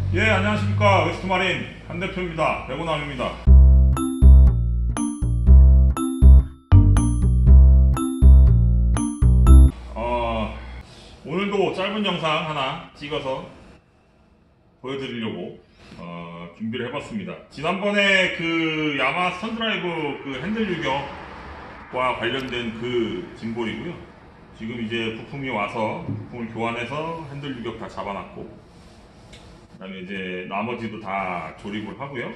예, 안녕하십니까. 웨스트마린 한 대표입니다. 배고남입니다. 오늘도 짧은 영상 하나 찍어서 보여드리려고 준비를 해봤습니다. 지난번에 그 야마 스턴드라이브 그 핸들 유격과 관련된 그 짐볼이고요. 지금 이제 부품이 와서 부품을 교환해서 핸들 유격 다 잡아놨고, 그 다음에 이제 나머지도 다 조립을 하고요.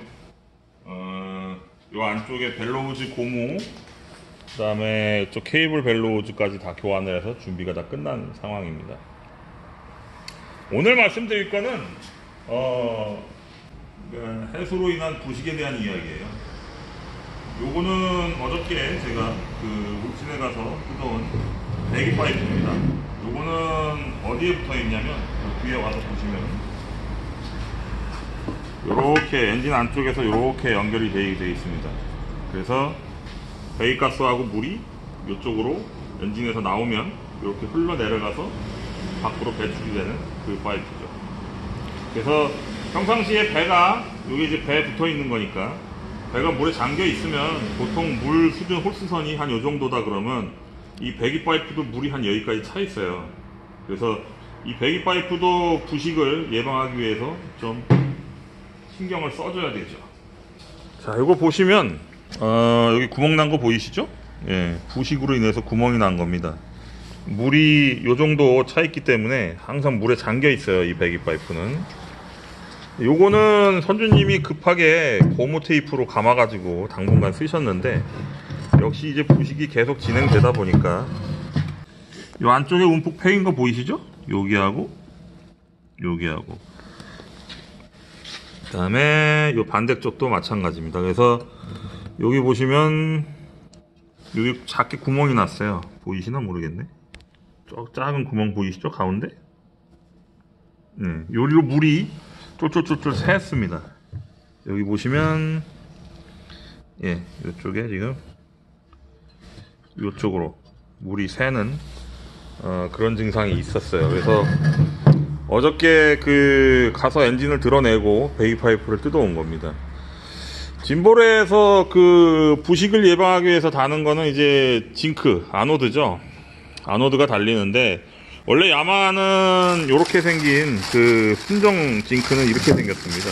요 안쪽에 벨로우즈 고무, 그 다음에 이쪽 케이블 벨로우즈까지 다 교환을 해서 준비가 다 끝난 상황입니다. 오늘 말씀드릴 거는 해수로 인한 부식에 대한 이야기예요. 요거는 어저께 제가 그 울진에 가서 뜯어온 배기 파이프입니다. 요거는 어디에 붙어 있냐면 뒤에 와서 보시면 요렇게 엔진 안쪽에서 요렇게 연결이 되어 있습니다. 그래서 배기가스하고 물이 이쪽으로 엔진에서 나오면 이렇게 흘러내려가서 밖으로 배출이 되는 그 파이프죠. 그래서 평상시에 배가 여기 이제 배에 붙어 있는 거니까, 배가 물에 잠겨 있으면 보통 물 수준 홀스선이 한 요 정도다 그러면 이 배기 파이프도 물이 한 여기까지 차 있어요. 그래서 이 배기 파이프도 부식을 예방하기 위해서 좀 신경을 써줘야 되죠. 자, 이거 보시면 여기 구멍 난 거 보이시죠? 예, 부식으로 인해서 구멍이 난 겁니다. 물이 요 정도 차 있기 때문에 항상 물에 잠겨 있어요, 이 배기 파이프는. 요거는 선주님이 급하게 고무 테이프로 감아 가지고 당분간 쓰셨는데, 역시 이제 부식이 계속 진행되다 보니까 요 안쪽에 움푹 패인 거 보이시죠? 여기하고 여기하고, 그 다음에 요 반대쪽도 마찬가지입니다. 그래서 여기 보시면 여기 작게 구멍이 났어요. 보이시나 모르겠네. 작은 구멍 보이시죠? 가운데? 네, 요리로 물이 쫄쫄쫄쫄 새습니다. 여기 보시면, 예, 이쪽에 지금 이쪽으로 물이 새는 그런 증상이 있었어요. 그래서 어저께 가서 엔진을 드러내고 배기 파이프를 뜯어온 겁니다. 짐볼에서 그 부식을 예방하기 위해서 다는 거는 이제 징크, 아노드죠. 아노드가 달리는데, 원래 야마는 이렇게 생긴 그 순정 징크는 이렇게 생겼습니다.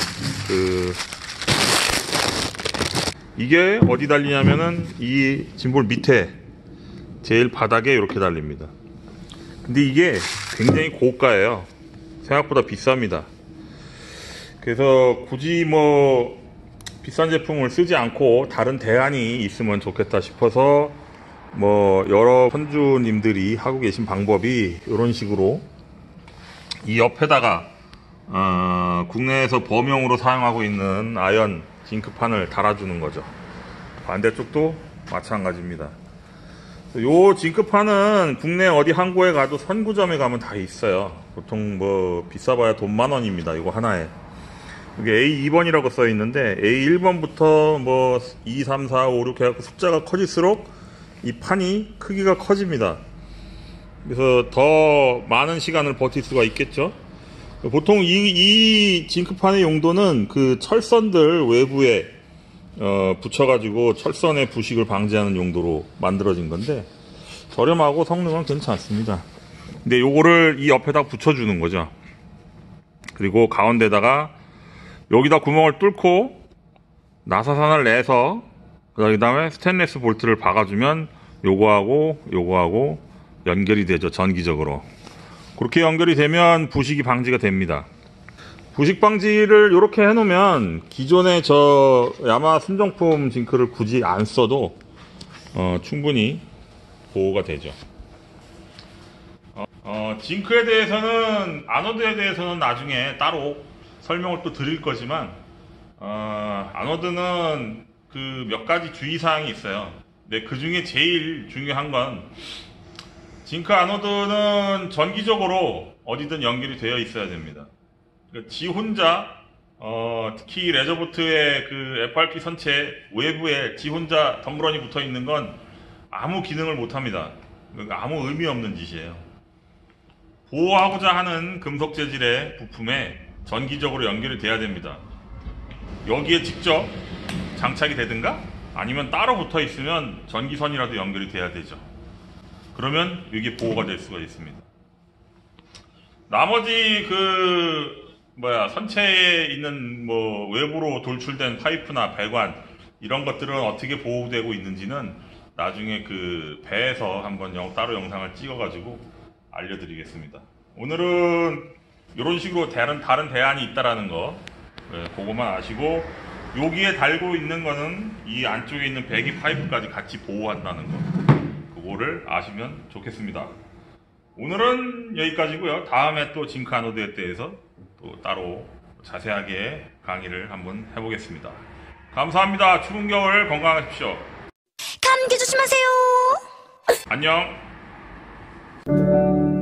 이게 어디 달리냐면은 이 짐볼 밑에 제일 바닥에 이렇게 달립니다. 근데 이게 굉장히 고가예요. 생각보다 비쌉니다. 그래서 굳이 뭐 비싼 제품을 쓰지 않고 다른 대안이 있으면 좋겠다 싶어서, 뭐 여러 선주님들이 하고 계신 방법이 이런 식으로 이 옆에다가 국내에서 범용으로 사용하고 있는 아연 징크판을 달아주는 거죠. 반대쪽도 마찬가지입니다. 요 징크판은 국내 어디 항구에 가도 선구점에 가면 다 있어요. 보통 뭐 비싸봐야 돈 만원입니다. 이거 하나에. 여기 A2번이라고 써 있는데, A1번부터 뭐 2, 3, 4, 5, 6 해갖고 숫자가 커질수록 이 판이 크기가 커집니다. 그래서 더 많은 시간을 버틸 수가 있겠죠. 보통 이 징크판의 용도는 그 철선들 외부에 붙여가지고 철선의 부식을 방지하는 용도로 만들어진 건데, 저렴하고 성능은 괜찮습니다. 근데 요거를 이 옆에다 붙여주는 거죠. 그리고 가운데다가 여기다 구멍을 뚫고 나사선을 내서 그 다음에 스테인리스 볼트를 박아주면 요거하고 연결이 되죠. 전기적으로. 그렇게 연결이 되면 부식이 방지가 됩니다. 부식 방지를 이렇게 해놓으면 기존의 저 야마 순정품 징크를 굳이 안 써도 충분히 보호가 되죠. 징크에 대해서는, 아노드에 대해서는 나중에 따로 설명을 또 드릴 거지만, 아노드는 그 몇 가지 주의사항이 있어요. 근데 그 중에 제일 중요한 건, 징크 아노드는 전기적으로 어디든 연결이 되어 있어야 됩니다. 지 혼자, 특히 레저보트의 그 FRP 선체 외부에 지 혼자 덤브런이 붙어 있는 건 아무 기능을 못 합니다. 아무 의미 없는 짓이에요. 보호하고자 하는 금속 재질의 부품에 전기적으로 연결이 돼야 됩니다. 여기에 직접 장착이 되든가 아니면 따로 붙어 있으면 전기선이라도 연결이 돼야 되죠. 그러면 이게 보호가 될 수가 있습니다. 나머지 선체에 있는 외부로 돌출된 파이프나 배관 이런 것들은 어떻게 보호되고 있는지는 나중에 배에서 한번 따로 영상을 찍어 가지고 알려드리겠습니다. 오늘은 이런 식으로 다른 대안이 있다라는 거 그거만 아시고, 여기에 달고 있는 거는 이 안쪽에 있는 배기 파이프까지 같이 보호한다는 거, 그거를 아시면 좋겠습니다. 오늘은 여기까지고요. 다음에 또 징크 아노드에 대해서 또 따로 자세하게 강의를 한번 해보겠습니다. 감사합니다. 추운 겨울 건강하십시오. 감기 조심하세요. 안녕.